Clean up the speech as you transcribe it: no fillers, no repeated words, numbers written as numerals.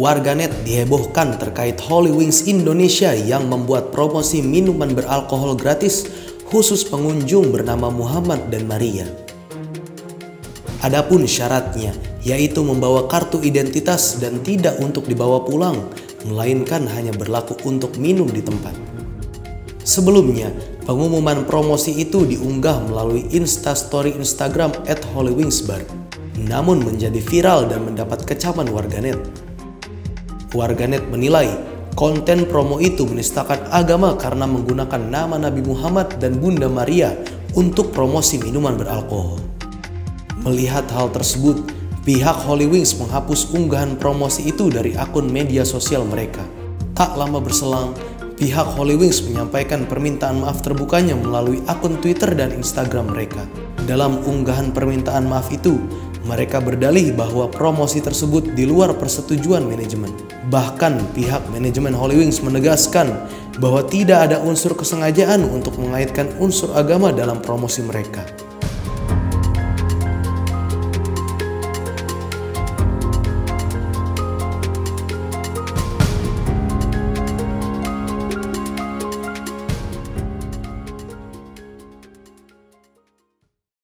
Warganet dihebohkan terkait Holy Wings Indonesia yang membuat promosi minuman beralkohol gratis khusus pengunjung bernama Muhammad dan Maria. Adapun syaratnya, yaitu membawa kartu identitas dan tidak untuk dibawa pulang, melainkan hanya berlaku untuk minum di tempat. Sebelumnya, pengumuman promosi itu diunggah melalui Instastory Instagram @HolyWingsBar, namun menjadi viral dan mendapat kecaman warganet. Warganet menilai konten promo itu menistakan agama karena menggunakan nama Nabi Muhammad dan Bunda Maria untuk promosi minuman beralkohol. Melihat hal tersebut, pihak Holy Wings menghapus unggahan promosi itu dari akun media sosial mereka. Tak lama berselang, pihak Holy Wings menyampaikan permintaan maaf terbukanya melalui akun Twitter dan Instagram mereka. Dalam unggahan permintaan maaf itu, mereka berdalih bahwa promosi tersebut di luar persetujuan manajemen. Bahkan pihak manajemen Holy Wings menegaskan bahwa tidak ada unsur kesengajaan untuk mengaitkan unsur agama dalam promosi mereka.